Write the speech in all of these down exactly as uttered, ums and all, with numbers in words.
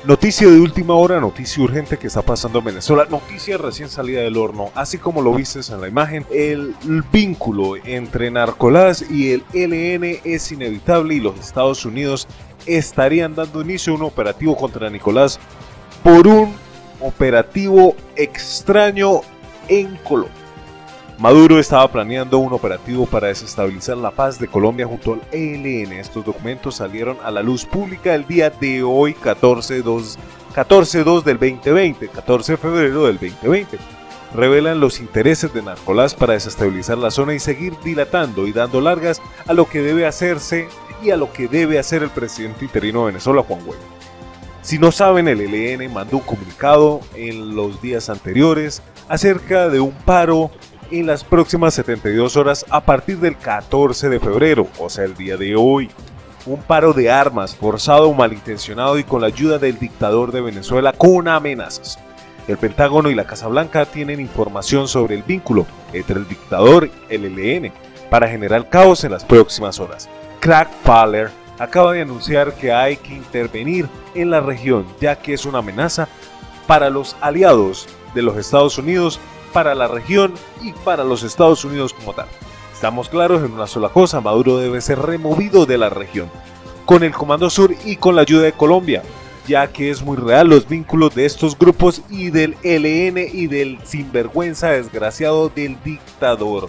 Noticia de última hora, noticia urgente que está pasando en Venezuela, noticia recién salida del horno, así como lo viste en la imagen, el vínculo entre Narcolás y el E L N es inevitable y los Estados Unidos estarían dando inicio a un operativo contra Nicolás por un operativo extraño en Colombia. Maduro estaba planeando un operativo para desestabilizar la paz de Colombia junto al E L N. Estos documentos salieron a la luz pública el día de hoy, catorce dos del veinte veinte, catorce de febrero del veinte veinte. Revelan los intereses de Narcolás para desestabilizar la zona y seguir dilatando y dando largas a lo que debe hacerse y a lo que debe hacer el presidente interino de Venezuela, Juan Guaidó. Si no saben, el E L N mandó un comunicado en los días anteriores acerca de un paro en las próximas setenta y dos horas a partir del catorce de febrero, o sea el día de hoy. Un paro de armas forzado, malintencionado y con la ayuda del dictador de Venezuela con amenazas. El Pentágono y la Casa Blanca tienen información sobre el vínculo entre el dictador y el E L N para generar caos en las próximas horas. Craig Faller acaba de anunciar que hay que intervenir en la región ya que es una amenaza para los aliados de los Estados Unidos, para la región y para los Estados Unidos como tal. Estamos claros en una sola cosa: Maduro debe ser removido de la región, con el Comando Sur y con la ayuda de Colombia, ya que es muy real los vínculos de estos grupos y del E L N y del sinvergüenza desgraciado del dictador.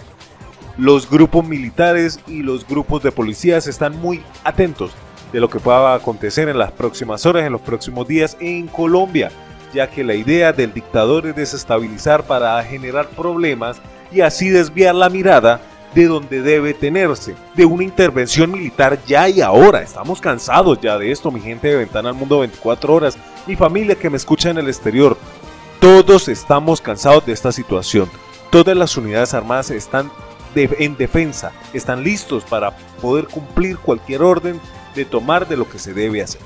Los grupos militares y los grupos de policías están muy atentos de lo que pueda acontecer en las próximas horas, en los próximos días en Colombia, ya que la idea del dictador es desestabilizar para generar problemas y así desviar la mirada de donde debe tenerse, de una intervención militar ya y ahora. Estamos cansados ya de esto, mi gente de Ventana al Mundo veinticuatro horas, mi familia que me escucha en el exterior. Todos estamos cansados de esta situación. Todas las unidades armadas están de, en defensa, están listos para poder cumplir cualquier orden de tomar de lo que se debe hacer.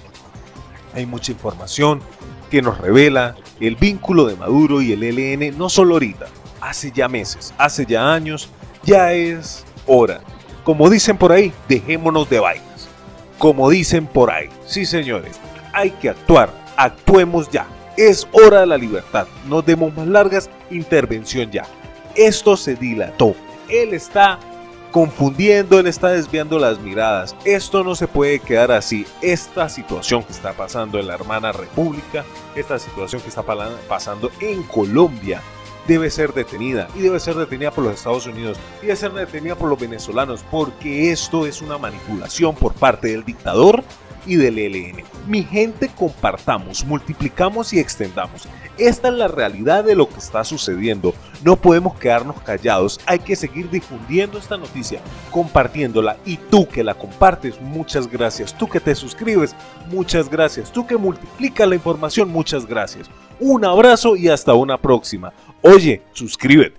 Hay mucha información que nos revela el vínculo de Maduro y el E L N, no solo ahorita, hace ya meses, hace ya años, ya es hora. Como dicen por ahí, dejémonos de vainas. Como dicen por ahí, sí señores, hay que actuar, actuemos ya. Es hora de la libertad, no demos más largas, intervención ya. Esto se dilató, él está confundiendo, él está desviando las miradas. Esto no se puede quedar así. Esta situación que está pasando en la hermana república, esta situación que está pasando en Colombia, debe ser detenida y debe ser detenida por los Estados Unidos y debe ser detenida por los venezolanos, porque esto es una manipulación por parte del dictador y del E L N. Mi gente, compartamos, multiplicamos y extendamos. Esta es la realidad de lo que está sucediendo. No podemos quedarnos callados, hay que seguir difundiendo esta noticia, compartiéndola, y tú que la compartes, muchas gracias. Tú que te suscribes, muchas gracias. Tú que multiplicas la información, muchas gracias. Un abrazo y hasta una próxima. Oye, suscríbete.